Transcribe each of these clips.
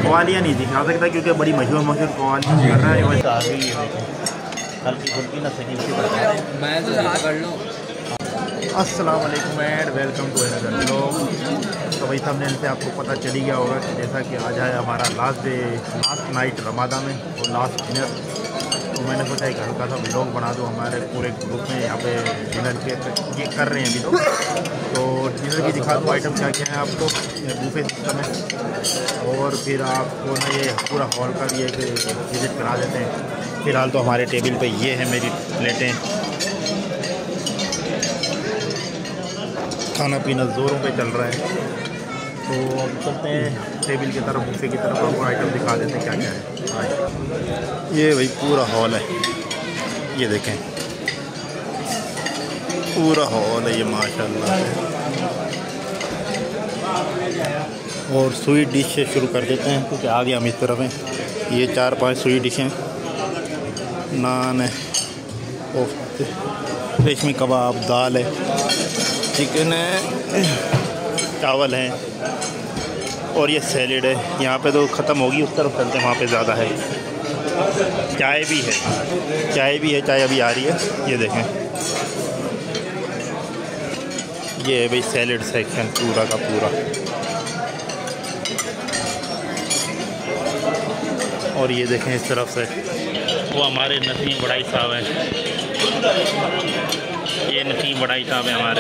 कवालियाँ नहीं दिखा सकता क्योंकि बड़ी मशहूर कवालियाँ कर रहा है। वैसे आ गई है हल्की फुल्की ना सही मैं तो कर लो। अस्सलाम वालेकुम and welcome to another vlog. तो भाई थंबनेल से आपको पता चली गया होगा कि जैसा कि आज है हमारा लास्ट नाइट रमादा में और लास्ट डिनर। तो मैंने सोचा एक हल्का सा व्लॉग बना दूँ। हमारे पूरे ग्रुप में यहाँ पे डिनर ये कर रहे हैं अभी लोग। तो डिनर की दिखा दूँ आइटम क्या क्या है आपको। बूफे सिस्टम है और फिर आपको ना ये पूरा हॉल का भी एक विजिट करा देते हैं। फ़िलहाल तो हमारे टेबल पे ये है मेरी प्लेटें। खाना पीना ज़ोरों पे चल रहा है। तो अब चलते हैं टेबल की तरफ, बूफे की तरफ। आपको आइटम दिखा देते हैं क्या क्या है। ये भाई पूरा हॉल है, ये देखें पूरा हॉल है ये माशाल्लाह। और स्वीट डिश से शुरू कर देते हैं क्योंकि आगे हम इस तरफ हैं। ये 4-5 स्वीट डिशें, नान है और रेशमी कबाब, दाल है, चिकन है, चावल हैं और ये सैलेड है। यहाँ पे तो ख़त्म होगी, उस तरफ चलते हैं वहाँ पे ज़्यादा है। चाय भी है, चाय अभी आ रही है। ये देखें ये है भाई सैलेड सेक्शन पूरा का पूरा। और ये देखें इस तरफ से वो हमारे नसीम बड़ाई साहब हैं। ये नसीम बड़ाई साहब है हमारे।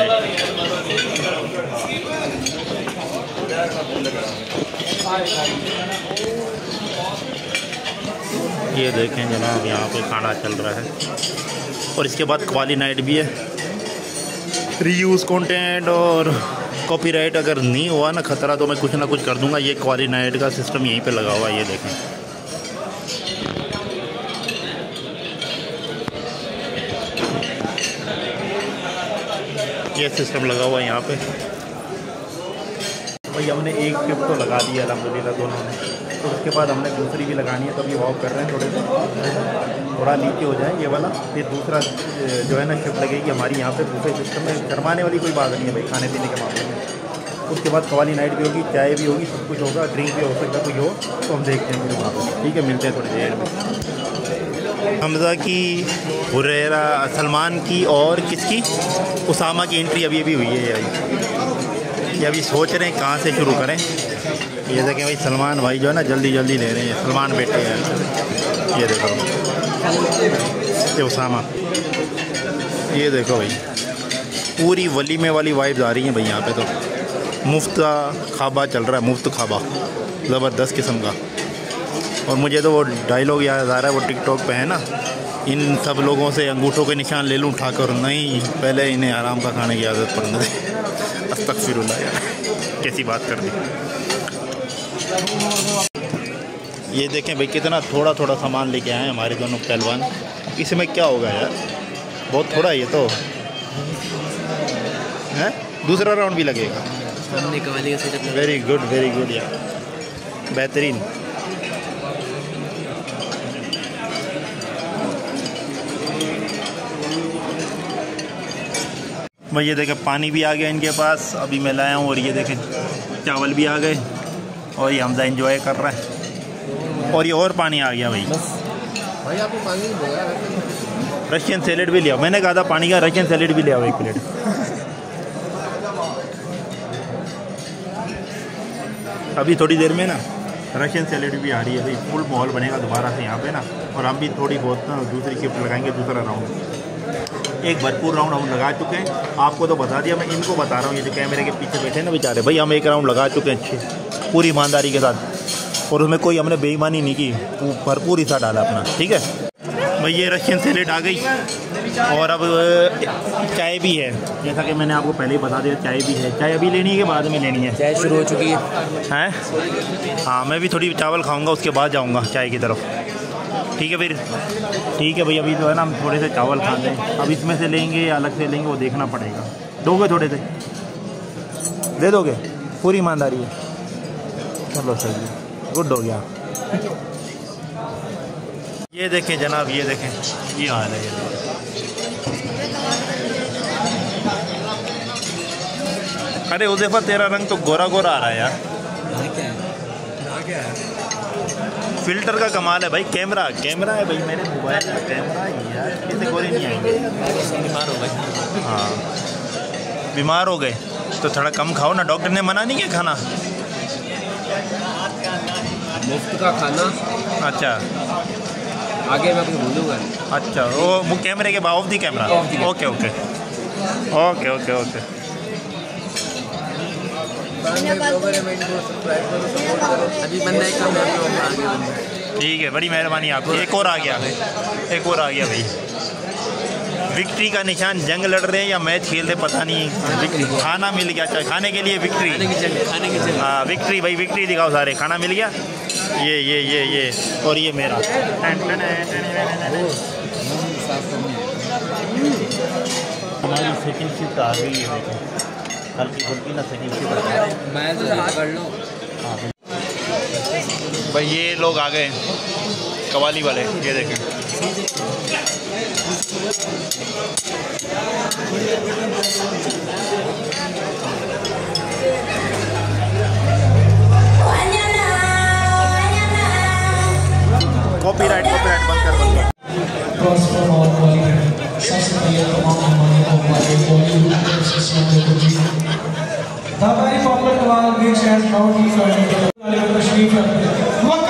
ये देखें जनाब यहाँ पे खाना चल रहा है। और इसके बाद कवाली नाइट भी है। रीयूज़ कंटेंट और कॉपीराइट अगर नहीं हुआ ना ख़तरा तो मैं कुछ ना कुछ कर दूंगा। ये कवाली नाइट का सिस्टम यहीं पे लगा हुआ है, ये देखें। ये सिस्टम लगा हुआ है यहाँ पे। भाई हमने एक टिप तो लगा दी है अल्हम्दुलिल्लाह दोनों ने। तो उसके बाद हमने दूसरी भी लगानी है, तो अभी वॉक कर रहे हैं थोड़े से, थोड़ा नीचे हो जाए ये वाला। फिर दूसरा जो है ना शिफ्ट लगेगी हमारी यहाँ पे बूफे सिस्टम में। शर्माने वाली कोई बात नहीं है भाई खाने पीने के मामले में। उसके बाद कवाली नाइट भी होगी, चाय भी होगी, सब कुछ होगा, ड्रिंक भी हो सकता कोई हो। तो हम देखते हैं फिर वहाँ पर। ठीक है, मिलते हैं थोड़ी देर में। हमज़ा की, हुरैरा, सलमान की और किसकी, उसामा की एंट्री अभी अभी हुई है। ये अभी सोच रहे हैं कहाँ से शुरू करें। ये देखें भाई सलमान भाई जो है ना जल्दी जल्दी ले रहे हैं। सलमान बेटे हैं, ये देखो ये उसामा। ये देखो भाई पूरी वलीमे वाली वाइब्स आ रही हैं भाई यहाँ पे। तो मुफ्त खाबा चल रहा है, मुफ्त खाबा ज़बरदस्त किस्म का। और मुझे तो वो डायलॉग याद आ रहा है, वो टिकटॉक पे है ना, इन सब लोगों से अंगूठों के निशान ले लूँ उठाकर, नहीं पहले इन्हें आराम का खाने की आदत पड़ने दे। अस्तगफिरुल्लाह यार, कैसी बात कर दी। ये देखें भाई कितना थोड़ा थोड़ा सामान लेके आए हैं हमारे दोनों पहलवान। इसमें क्या होगा यार, बहुत थोड़ा है ये तो है। दूसरा राउंड भी लगेगा। वेरी गुड यार, बेहतरीन। भाई ये देखें पानी भी आ गया इनके पास, अभी मैं लाया हूँ। और ये देखें चावल भी आ गए और ये हमजा एंजॉय कर रहा है। और ये और पानी आ गया भाई आपको पानी। रशियन सैलेड भी लिया, मैंने कहा था पानी का, रशियन सैलेड भी लिया 1 प्लेट। अभी थोड़ी देर में ना रशियन सैलेड भी आ रही है भाई। फुल माहौल बनेगा दोबारा से यहाँ पे ना। और हम भी थोड़ी बहुत ना दूसरी शिफ्ट लगाएंगे, दूसरा राउंड। एक भरपूर राउंड हम लगा चुके हैं, आपको तो बता दिया, मैं इनको बता रहा हूँ। ये जो कैमरे के पीछे बैठे हैं ना बेचारे भाई, हम एक राउंड लगा चुके हैं अच्छे पूरी ईमानदारी के साथ। और उसमें कोई हमने बेईमानी नहीं की, भरपूर हिस्सा डाला अपना। ठीक है भाई, ये रशियन सैलेड आ गई। और अब चाय भी है, जैसा कि मैंने आपको पहले ही बता दिया, चाय भी है। चाय अभी लेनी है कि बाद में लेनी है? चाय शुरू हो चुकी है। हाँ, मैं भी थोड़ी चावल खाऊँगा, उसके बाद जाऊँगा चाय की तरफ। ठीक है फिर, ठीक है भाई। अभी जो है ना हम थोड़े से चावल खाते हैं। अब इसमें से लेंगे या अलग से लेंगे वो देखना पड़ेगा। दोगे थोड़े से? दे दोगे? पूरी ईमानदारी है। चलो सही, गुड हो गया। ये देखें जनाब, ये देखें, ये हाल है। अरे उज़ैफा तेरा रंग तो गोरा गोरा आ रहा है यार। क्या है? फ़िल्टर का कमाल है भाई। कैमरा है भाई, मेरे मोबाइल का कैमरा यार, किसी गोरे नहीं आएंगे। बीमार हो गए। हाँ बीमार हो गए तो थोड़ा कम खाओ ना, डॉक्टर ने मना नहीं किया खाना? मुफ्त का खाना। अच्छा आगे मैं कुछ भूलूंगा। अच्छा वो कैमरे के off the camera. Okay okay okay okay okay. ठीक है, बड़ी मेहरबानी आपकी। एक और आ गया भाई। विक्ट्री का निशान। जंग लड़ रहे हैं या मैच खेल रहे पता नहीं, खाना मिल गया। अच्छा खाने के लिए विक्ट्री। हाँ विक्ट्री भाई, विक्ट्री दिखाओ सारे। खाना मिल गया। ये और ये मेरा। हमारी सेकंड शिफ्ट आ गई है। हल्की फुल्की ना सेकंड शिफ्ट मैं तो कर लो। भाई ये लोग आ गए कवाली वाले, ये देखें। कॉपीराइट बंद कर। हमारी पॉपुलर कवाल वीक्स एंड प्राउडली तशरीफ रखते हैं।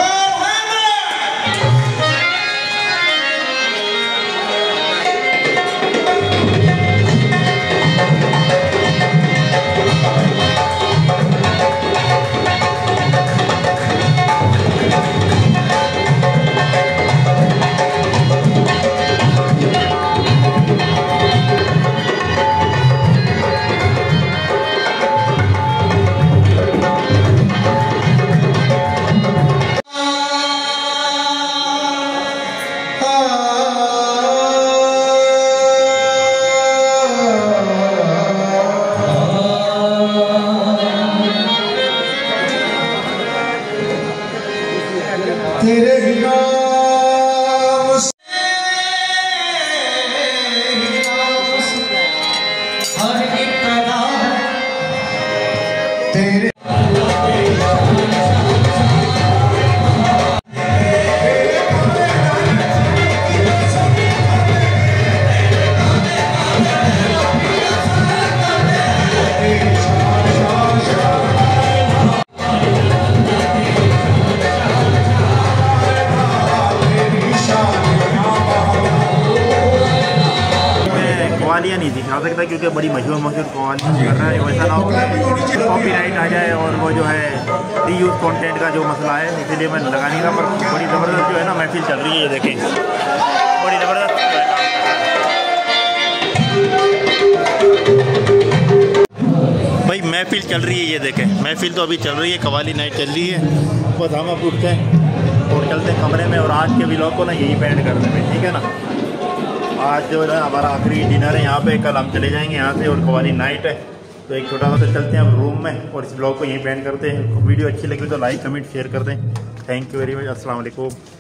तेरे बिना हर एक कदम तेरे कवालियाँ नहीं दिखा सकता क्योंकि बड़ी मशहूर कवाली कर रहा है। वैसा ना हो कॉपीराइट आ जाए और वो जो है रीयूज कंटेंट का जो मसला है, इसीलिए मैं लगा नहीं रहा। पर बड़ी ज़बरदस्त जो है ना महफिल चल रही है, ये देखें बड़ी ज़बरदस्त। भाई महफिल चल रही है, ये देखें महफिल तो अभी चल रही है, कवाली नाइट चल रही है। बस हम अब उठते हैं और चलते हैं कमरे में और आज के व्लॉग को ना यही पेंड कर दें, ठीक है ना। आज जो है हमारा आखिरी डिनर है यहाँ पे, कल हम चले जाएंगे यहाँ से और कवाली नाइट है, तो एक छोटा सा चलते हैं अब रूम में और इस ब्लॉग को यहीं पेंड करते हैं। वीडियो अच्छी लगी तो लाइक कमेंट शेयर कर दें। Thank you very much. अस्सलाम वालेकुम।